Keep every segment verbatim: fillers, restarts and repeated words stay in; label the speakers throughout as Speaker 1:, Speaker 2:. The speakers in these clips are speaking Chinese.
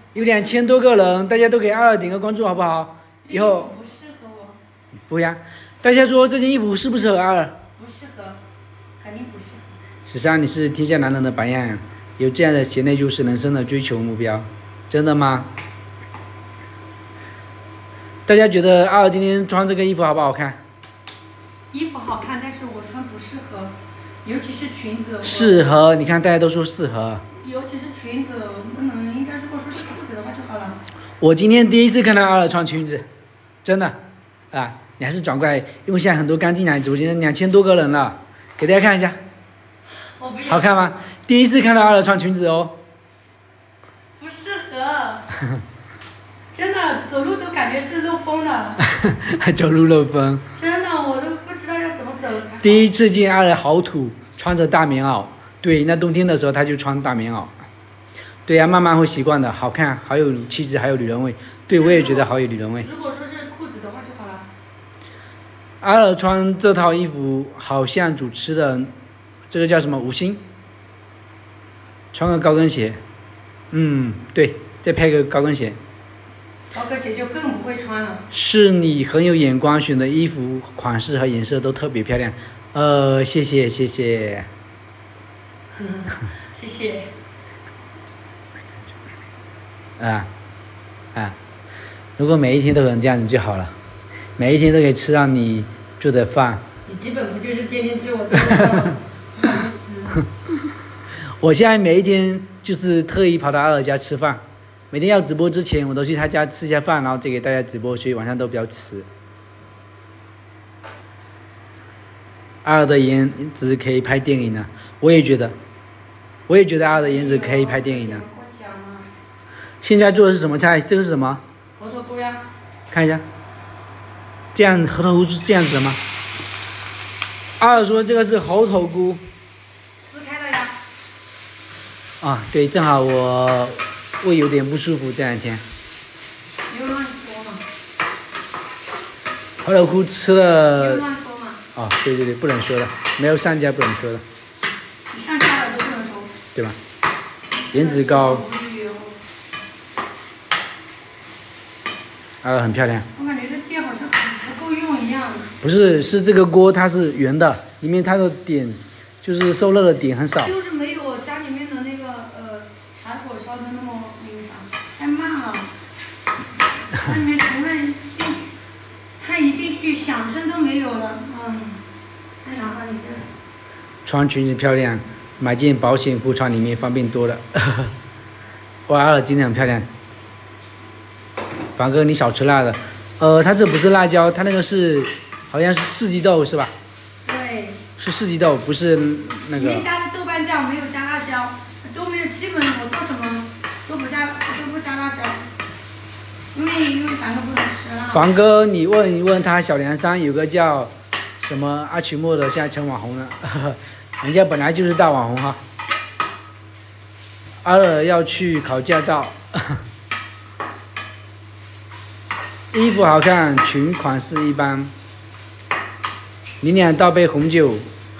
Speaker 1: 有两千多个人，大家都给二二点个关注好不好？以后
Speaker 2: 不适合我。
Speaker 1: 不呀，大家说这件衣服适不适合二二？
Speaker 2: 不适合，肯定不适合。
Speaker 1: 史上你是天下男人的榜样，有这样的贤内助是人生的追求目标，真的吗？大家觉得二二今天穿这个衣服好不好看？
Speaker 2: 衣服好看，但是我穿不适合，尤其是裙子。
Speaker 1: 适合，你看大家都说适合。
Speaker 2: 尤其是裙子，不能应该如果说是裤子的话就好了。
Speaker 1: 我今天第一次看到二二穿裙子，真的，啊，你还是转过来，因为现在很多刚进来直播间，两千多个人了，给大家看一下。
Speaker 2: 我不要。
Speaker 1: 好看吗？第一次看到二二穿裙子哦。
Speaker 2: 不适合。真的，走路都感觉是漏风的。
Speaker 1: 还走路漏风。
Speaker 2: 真的，我都不知道要怎么走。
Speaker 1: 第一次见二二好土，穿着大棉袄。对，那冬天的时候他就穿大棉袄。对呀、啊，慢慢会习惯的，好看，好有气质，还有女人味。对，我也觉得好有女人味。
Speaker 2: 如果说是裤子的话就好了。
Speaker 1: 二二穿这套衣服好像主持人，这个叫什么五星？穿个高跟鞋，嗯，对，再配个高跟鞋。
Speaker 2: 高跟鞋就更不会穿了。
Speaker 1: 是你很有眼光，选的衣服款式和颜色都特别漂亮。呃，谢谢谢谢。
Speaker 2: 谢谢。
Speaker 1: 啊啊！如果每一天都能这样子就好了，每一天都可以吃到你做的饭。
Speaker 2: 你基本不就是天天吃我做的饭？
Speaker 1: 我现在每一天就是特意跑到二二家吃饭，每天要直播之前我都去他家吃一下饭，然后再给大家直播，所以晚上都比较迟。二二的颜值可以拍电影呢，我也觉得，我也觉得二二的颜值可以拍电影呢。现在做的是什么菜？这个是什么？
Speaker 2: 猴头菇呀。
Speaker 1: 看一下，这样猴头菇是这样子的吗？二二说这个是猴头菇。
Speaker 2: 撕开了呀。
Speaker 1: 啊，对，正好我胃有点不舒服这两天。
Speaker 2: 没有乱说嘛。
Speaker 1: 猴头菇吃了。
Speaker 2: 没有乱说嘛。
Speaker 1: 哦，对对对，不能说的，没有上架不能说的。
Speaker 2: 你上架了都不能说。
Speaker 1: 对吧？颜值高。啊，很漂亮。
Speaker 2: 我感觉这店好像不够用一样。
Speaker 1: 不是，是这个锅它是圆的，里面它的点就是受热的点很少。
Speaker 2: 就是没有家里面的那个呃柴火烧的那么那个啥，太慢了。它里面除了进去，菜一进去响声都没有了，嗯，太难了你这。
Speaker 1: 穿裙子漂亮，买件保险裤穿里面方便多了。哇，二今天很漂亮。凡哥，你少吃辣的。呃，它这不是辣椒，它那个是，好像是四季豆是吧？
Speaker 2: 对。
Speaker 1: 是四季豆，不是那个。
Speaker 2: 里面加的豆瓣酱，没有加辣椒，都没有。基本我做什么都不加，都不加辣椒，因为因为凡哥不能吃辣。
Speaker 1: 凡哥，你问一问他，小凉山有个叫什么阿曲墨的，现在成网红了，人家本来就是大网红哈。二二要去考驾照。衣服好看，裙款式一般。你俩倒杯红酒，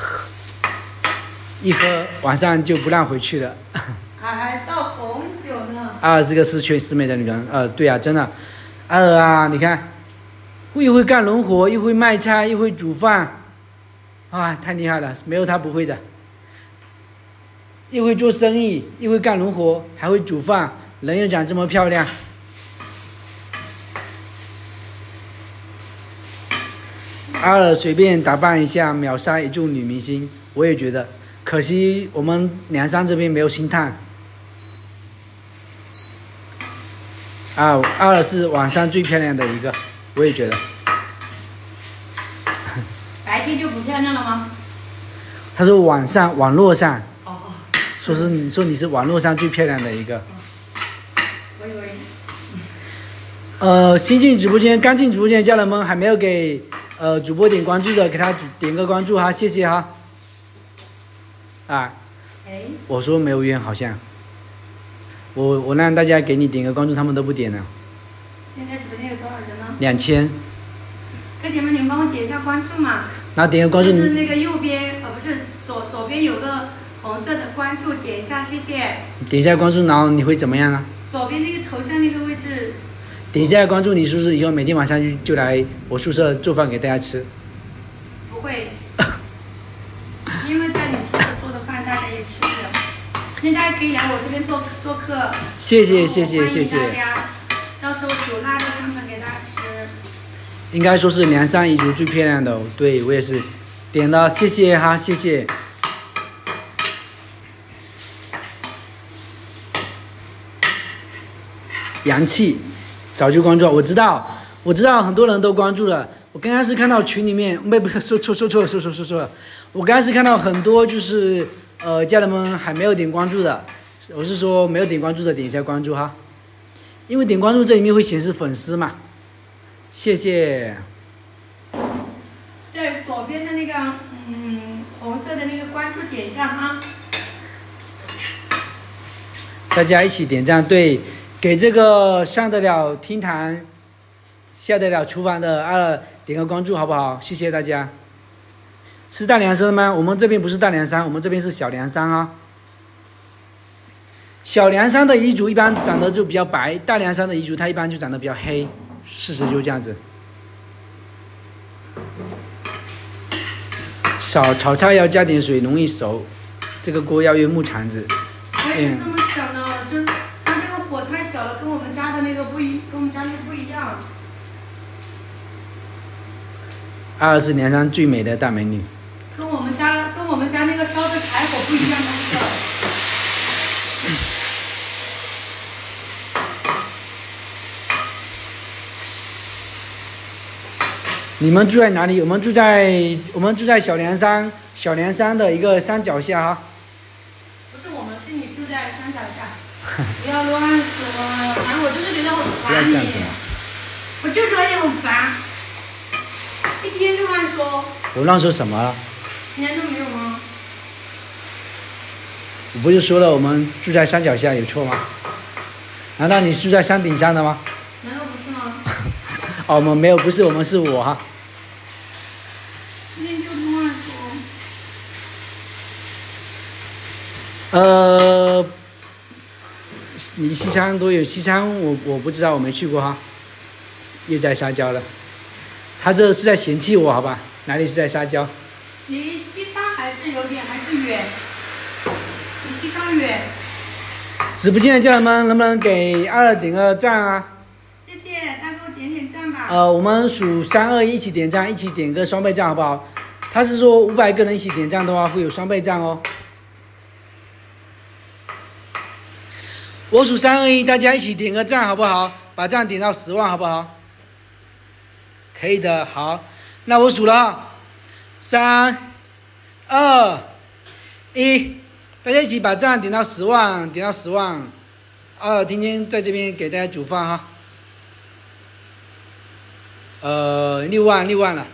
Speaker 1: 一喝晚上就不让回去了。
Speaker 2: 还倒红酒呢。
Speaker 1: 二二是个十全十美的女人，呃，对啊，真的。二二啊，你看，又会干农活，又会卖菜，又会煮饭，啊，太厉害了，没有她不会的。又会做生意，又会干农活，还会煮饭，人又长这么漂亮。二二随便打扮一下，秒杀一众女明星，我也觉得，可惜我们凉山这边没有星探。啊，二二是网上最漂亮的一个，我也觉得。
Speaker 2: 白天就不漂亮了吗？
Speaker 1: 他说网上网络上，
Speaker 2: 哦，
Speaker 1: 说是你说你是网络上最漂亮的一个。
Speaker 2: 我以为。
Speaker 1: 呃，新进直播间，刚进直播间的家人们还没有给。呃，主播点关注的，给他点个关注哈，谢谢哈。啊，
Speaker 2: 哎，
Speaker 1: 我说没有冤，好像。我我让大家给你点个关注，他们都不点了。
Speaker 2: 现在直播间有多少人呢？
Speaker 1: 两千。
Speaker 2: 哥姐们，你们帮我点一下关注嘛。
Speaker 1: 那点个关注。
Speaker 2: 就是那个右边，呃，不是左左边有个红色的关注，点一下，谢谢。
Speaker 1: 点一下关注，然后你会怎么样呢？
Speaker 2: 左边那个头像那个位置。
Speaker 1: 点一下关注李叔叔，以后每天晚上就就来我宿舍做饭给大家吃。
Speaker 2: 不会，因为在你宿舍做的饭大家也吃不了。现在可以来我这边做做客。
Speaker 1: 谢谢谢谢谢谢。
Speaker 2: 大家，到时候煮腊肉汤饭给大家吃。
Speaker 1: 应该说是凉山彝族最漂亮的、哦，对我也是点了，谢谢哈，谢谢。洋气，早就关注了，我知道，我知道很多人都关注了。我刚开始看到群里面，没不是说错错错了，说说说错了。我刚开始看到很多就是呃家人们还没有点关注的，我是说没有点关注的点一下关注哈，因为点关注这里面会显示粉丝嘛。谢谢。
Speaker 2: 对，左边的那个嗯红色的那个关注点赞哈。
Speaker 1: 大家一起点赞，对。给这个上得了厅堂、下得了厨房的二点个关注，好不好？谢谢大家。是大凉山吗？我们这边不是大凉山，我们这边是小凉山啊。小凉山的彝族一般长得就比较白，大凉山的彝族它一般就长得比较黑，事实就这样子。炒炒菜要加点水，容易熟。这个锅要用木铲子。
Speaker 2: 我也是这么想的，就。火太小了，跟我们家的那个不一，跟我们家那个不一样。
Speaker 1: 二是凉山最美的大美女。
Speaker 2: 跟我们家跟我们家那个烧的柴火不一样的那个。
Speaker 1: 你们住在哪里？我们住在我们住在小凉山，小凉山的一个山脚下哈。
Speaker 2: 不是我们，是你住在山脚下。不要乱说，反正我就是觉得很烦你，我就觉得你很烦，一天就乱说。
Speaker 1: 我乱说什么了？
Speaker 2: 今天都没有吗？
Speaker 1: 我不是说了我们住在山脚下有错吗？难道你住在山顶上的吗？
Speaker 2: 难道不是吗？
Speaker 1: 哦，我们没有，不是我们是我哈。
Speaker 2: 今天就乱
Speaker 1: 说。呃。离西昌都有，西昌我我不知道，我没去过哈。又在撒娇了，他这是在嫌弃我好吧？哪里是在撒娇？
Speaker 2: 离西昌还是有点，还是远，离西昌远。
Speaker 1: 直播间的家人们，能不能给二点个赞啊？
Speaker 2: 谢谢，大哥点点赞吧。
Speaker 1: 呃，我们数三二一，一起点赞，一起点个双倍赞好不好？他是说五百个人一起点赞的话会有双倍赞哦。我数三二一，大家一起点个赞好不好？把赞点到十万好不好？可以的，好，那我数了，三、二、一，大家一起把赞点到十万，点到十万。啊，天天在这边给大家煮饭哈。呃，六万，六万了。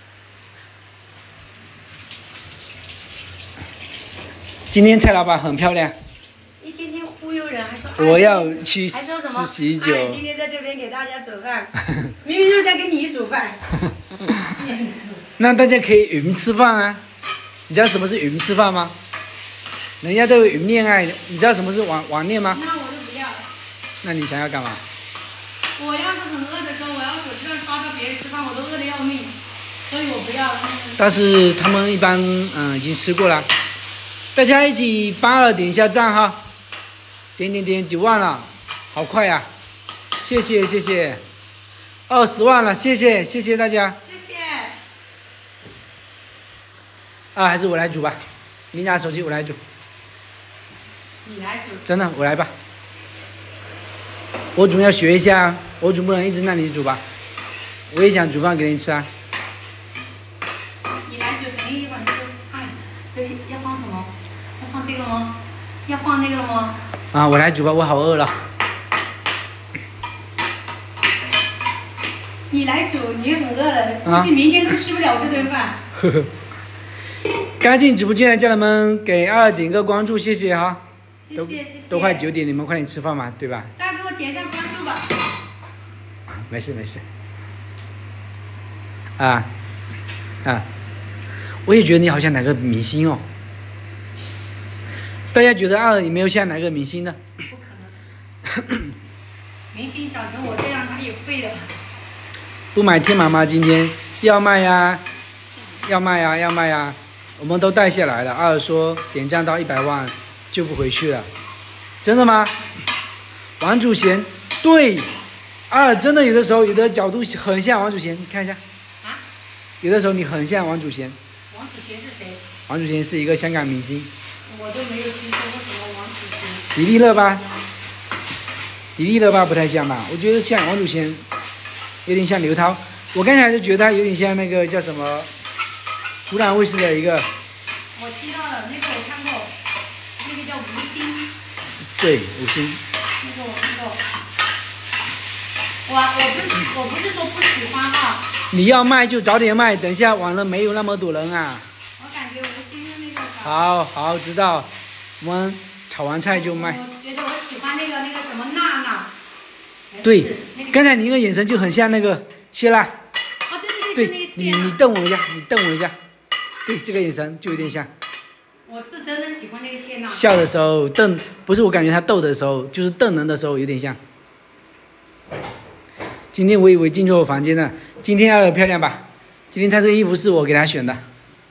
Speaker 1: 今天蔡老板很漂亮。
Speaker 2: 一天天忽悠人，还说
Speaker 1: 我要去
Speaker 2: 还说什么？
Speaker 1: 吃喜酒。
Speaker 2: 哎，今天在这边给大家煮饭，明明就是在给你煮饭。
Speaker 1: 那大家可以云吃饭啊！你知道什么是云吃饭吗？人家都有云恋爱，你知道什么是网网恋吗？
Speaker 2: 那我就不要了。
Speaker 1: 那你想要干嘛？
Speaker 2: 我要是很饿的时候，我要手机上刷到别人吃饭，我都饿得要命，所以我不要了。
Speaker 1: 但是他们一般嗯已经吃过了，大家一起帮了点一下赞哈。点点点九万了，好快呀、啊！谢谢谢谢，二十万了，谢谢谢谢大家。
Speaker 2: 谢谢。
Speaker 1: 啊，还是我来煮吧，你拿手机我来煮。
Speaker 2: 你来煮。
Speaker 1: 真的，我来吧。我总要学一下，我总不能一直让你煮吧。我也想煮饭给你吃啊。
Speaker 2: 你来煮，肯定一会儿就哎，这里要放什么？要放这个吗？要放那个了吗？
Speaker 1: 啊，我来煮吧，我好饿了。
Speaker 2: 你来煮，你很饿了，估计明天都吃不了这顿饭。
Speaker 1: 呵呵。刚进直播间的家人们，给二点个关注，谢谢哈。
Speaker 2: 谢谢谢谢。
Speaker 1: 都快九点，你们快点吃饭嘛，对吧？
Speaker 2: 大家给我点一下关注吧。
Speaker 1: 没事没事。啊啊，我也觉得你好像哪个明星哦。大家觉得二有没有像哪个明星呢？
Speaker 2: 不可能。 明星长成我这样，他也废了。
Speaker 1: 不买天马吗？今天要卖呀，要卖呀，要卖呀！我们都带下来了。二说点赞到一百万就不回去了，真的吗？王祖贤，对，二真的有的时候有的角度很像王祖贤，你看一下。
Speaker 2: 啊？有
Speaker 1: 的时候你很像王祖贤。
Speaker 2: 王祖贤是谁？
Speaker 1: 王祖贤是一个香港明星。
Speaker 2: 我都没有听说过什么王祖贤。
Speaker 1: 迪丽热巴。迪丽热巴不太像吧？我觉得像王祖贤，有点像刘涛。我刚才就觉得他有点像那个叫什么，湖南卫视的一个。
Speaker 2: 我知道了，那个我看过，那个叫吴昕。
Speaker 1: 对，吴昕。
Speaker 2: 那个我看过。我我不是我不是说不喜欢哈。
Speaker 1: 你要卖就早点卖，等一下晚了没有那么多人啊。
Speaker 2: 我感觉吴昕是那个啥。
Speaker 1: 好好知道，我们炒完菜就卖。
Speaker 2: 我觉得我喜欢那个那个什么娜娜。
Speaker 1: 对，那个、刚才你那个眼神就很像那个谢娜。
Speaker 2: 啊，对对对，
Speaker 1: 对，你你瞪我一下，你瞪我一下，对，这个眼神就有点像。
Speaker 2: 我是真的喜欢那个谢娜。
Speaker 1: 笑的时候瞪，不是我感觉他逗的时候，就是瞪人的时候有点像。今天我以为进错房间了，今天要漂亮吧？今天他这个衣服是我给他选的，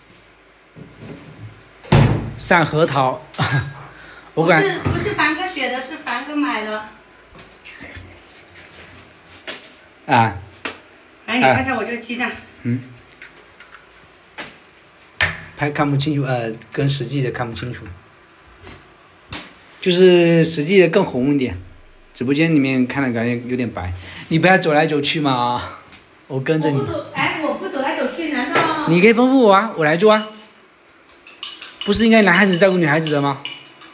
Speaker 1: 上核桃。我
Speaker 2: 不是不是凡哥选的，是凡哥买的。
Speaker 1: 啊。
Speaker 2: 来，你看一下我这个鸡蛋。
Speaker 1: 嗯。拍看不清楚，呃，跟实际的看不清楚。就是实际的更红一点，直播间里面看的感觉有点白。你不要走来走去嘛，我跟着你。
Speaker 2: 我不走，哎，我不走来走去，难道？
Speaker 1: 你可以吩咐我啊，我来做啊。不是应该男孩子照顾女孩子的吗？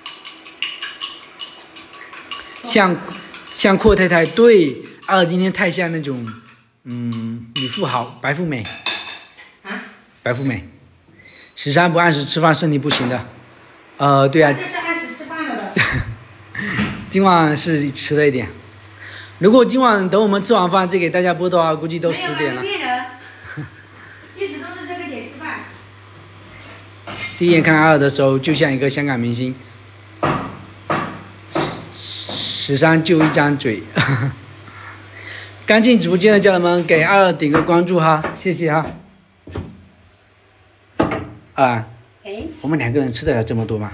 Speaker 1: 像像阔太太，对，二今天太像那种，嗯，女富豪白富美。
Speaker 2: 啊？
Speaker 1: 白富美。十三不按时吃饭，身体不行的。呃，对啊。
Speaker 2: 这是按时吃饭了的。
Speaker 1: 今晚是迟了一点。如果今晚等我们吃完饭再给大家播的话，估计都十点了。
Speaker 2: 没有，骗人。一直都是这个点吃饭。
Speaker 1: 第一眼看阿尔的时候，就像一个香港明星。十三就一张嘴。刚进直播间的家人们，给阿尔点个关注哈，谢谢哈。啊。
Speaker 2: 哎。
Speaker 1: 我们两个人吃得了这么多吗？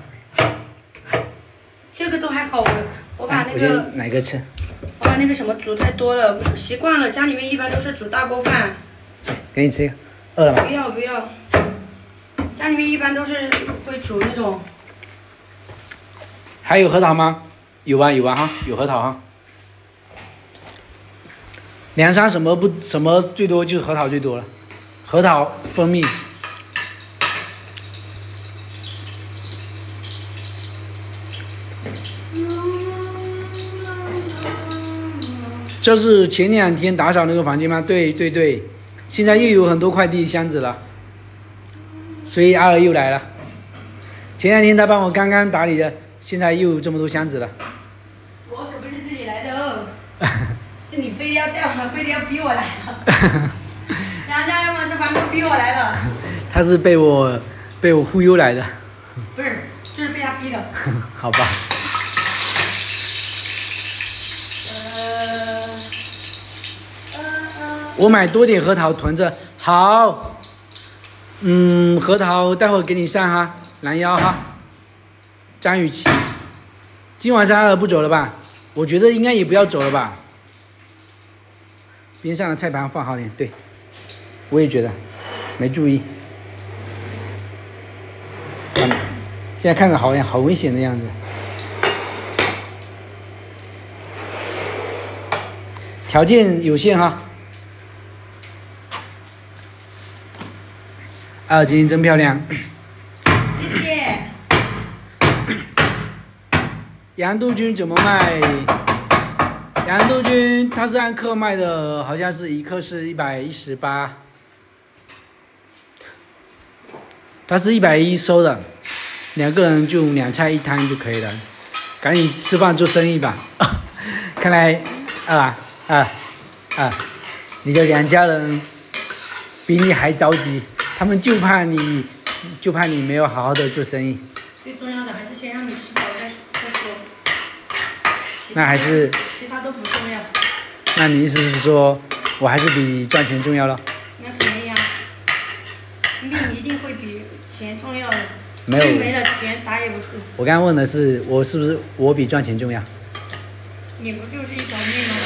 Speaker 2: 这个都还好，我我把那个。
Speaker 1: 我先哪个吃？
Speaker 2: 我把那个什么煮太多了，习惯了，家里面一般都是煮大锅饭。
Speaker 1: 给你吃一个，饿了吗？
Speaker 2: 不要不要，家里面一般都是会煮那种。
Speaker 1: 还有核桃吗？有啊有啊哈，有核桃哈。梁山什么不什么最多就是核桃最多了，核桃蜂蜜。这是前两天打扫那个房间吗？对对对，现在又有很多快递箱子了，所以阿尔又来了。前两天他帮我刚刚打理的，现在又有这么多箱子了。
Speaker 2: 我可不是自己来的哦，是你非得要带我，非得要逼我来的。梁家要么是凡哥逼我来的。
Speaker 1: 他是被我被我忽悠来的。
Speaker 2: 不是，就是被他逼的。
Speaker 1: 好吧。我买多点核桃囤着，好。嗯，核桃待会儿给你上哈，拦腰哈。张雨绮，今晚上阿尔不走了吧？我觉得应该也不要走了吧。边上的菜盘放好点，对，我也觉得，没注意。嗯，现在看着好像好危险的样子。条件有限哈。啊，今天真漂亮。
Speaker 2: 谢谢。
Speaker 1: 杨杜鹃怎么卖？杨杜鹃它是按克卖的，好像是一克是一百一十八，它是一百一收的，两个人就两菜一汤就可以了，赶紧吃饭做生意吧。看来啊啊啊，你的两家人比你还着急。他们就怕你，就怕你没有好好的做生意。
Speaker 2: 最重要的还是先让你吃饱再再说。
Speaker 1: 那还是
Speaker 2: 其他都不重要。
Speaker 1: 那你意思是说，我还是比赚钱重要了？
Speaker 2: 那肯定呀，命一定会比钱重要的。
Speaker 1: 没有，
Speaker 2: 没了钱啥也不是。
Speaker 1: 我刚刚问的是，我是不是我比赚钱重要？
Speaker 2: 你不就是一条命吗？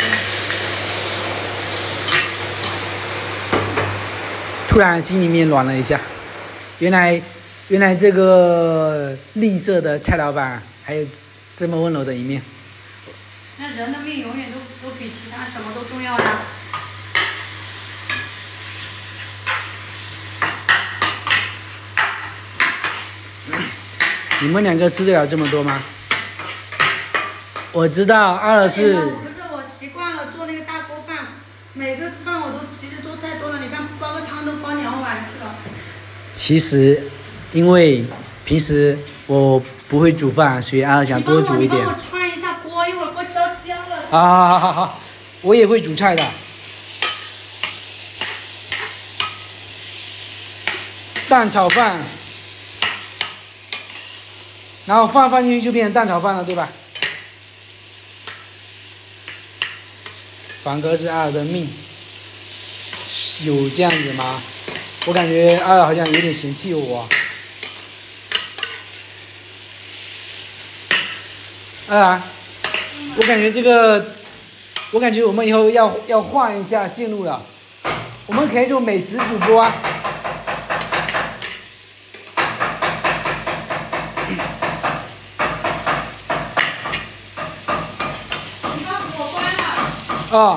Speaker 1: 突然心里面暖了一下，原来，原来这个吝啬的蔡老板还有这么温柔的一面。
Speaker 2: 那人的命永远都都比其他什么都重要呀。
Speaker 1: 你们两个吃得了这么多吗？我知道二儿是。
Speaker 2: 不是我习惯了做那个大锅饭，每个饭我都其实都太多了。你看煲个汤都煲两碗去了。
Speaker 1: 其实，因为平时我不会煮饭，所以二儿想多煮一点。
Speaker 2: 你帮我穿一下锅，一会儿锅烧焦了。
Speaker 1: 好好好好好，我也会煮菜的。蛋炒饭。然后饭放进去就变成蛋炒饭了，对吧？反哥是阿尔的命，有这样子吗？我感觉阿尔好像有点嫌弃我。啊，我感觉这个，我感觉我们以后要要换一下线路了，我们可以做美食主播啊。哦，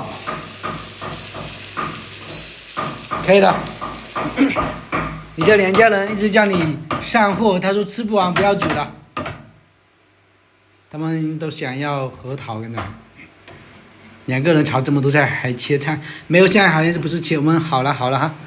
Speaker 1: 可以的。你的两家人一直叫你上货，他说吃不完不要煮了。他们都想要核桃，跟着两个人炒这么多菜还切菜，没有，现在好像是不是切？我们好了好了哈。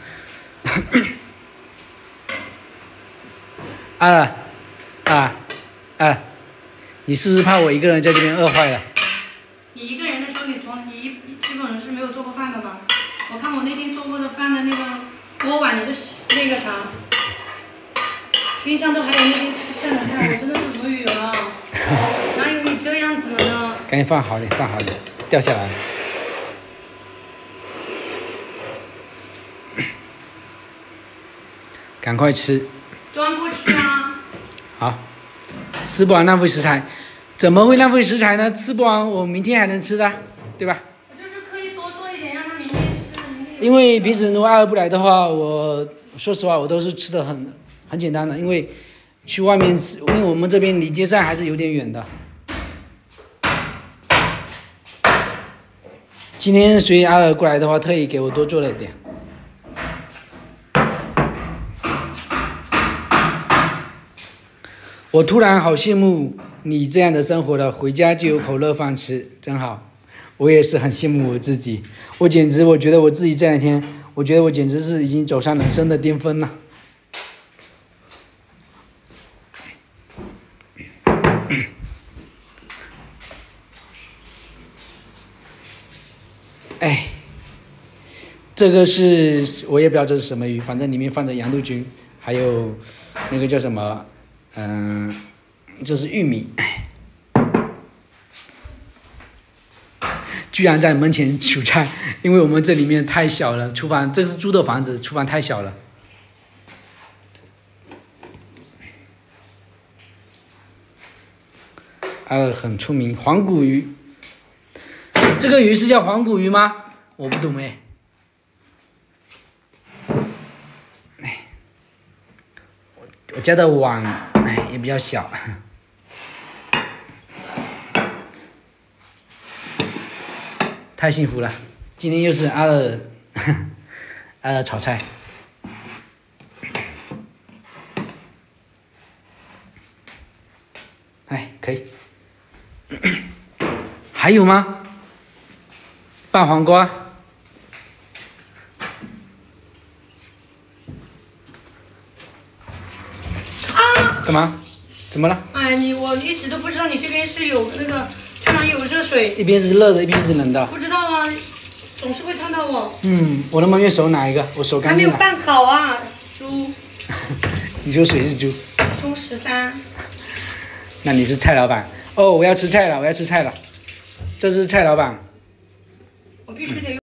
Speaker 1: 啊啊啊！你是不是怕我一个人在这边饿坏了？
Speaker 2: 你一个人的时候，你从你一基本上是没有做过饭的吧？我看我那天做过的饭的那个锅碗，你都洗那个啥，冰箱都还有那天吃剩的菜，我真的是无语了。哪有你这样子的呢？
Speaker 1: 赶紧放好点，放好点，掉下来了。赶快吃。
Speaker 2: 端过去啊。
Speaker 1: 好，吃不完浪费食材。怎么会浪费食材呢？吃不完，我明天还能吃的，对吧？
Speaker 2: 我就是刻意多做一点，让他明天吃。明天
Speaker 1: 因为平时如果二儿不来的话，我说实话，我都是吃的很很简单的，因为去外面吃，因为我们这边离街上还是有点远的。今天所以阿尔过来的话，特意给我多做了一点。我突然好羡慕你这样的生活了，回家就有口热饭吃，真好。我也是很羡慕我自己，我简直，我觉得我自己这两天，我觉得我简直是已经走上人生的巅峰了。哎，这个是我也不知道这是什么鱼，反正里面放着洋豆菌，还有那个叫什么，嗯、呃，这是玉米。居然在门前煮菜，因为我们这里面太小了，厨房这个是租的房子，厨房太小了。呃，很出名，黄骨鱼。这个鱼是叫黄骨鱼吗？我不懂哎。哎，我我家的碗哎也比较小。太幸福了，今天又是阿尔阿尔炒菜。哎，可以。还有吗？拌黄瓜。啊！干嘛？怎么了？
Speaker 2: 哎，你我一直都不知道你这边是有那个，居然有热水。
Speaker 1: 一边是热的，一边是冷的。
Speaker 2: 不知道啊，总是会烫到我。
Speaker 1: 嗯，我能不能用手拿一个？我手干净了。
Speaker 2: 还没有拌好啊，猪。
Speaker 1: 你说谁是猪？
Speaker 2: 猪十三。
Speaker 1: 那你是蔡老板哦，我要吃菜了，我要吃菜了。 这是蔡老板。
Speaker 2: 我必须得。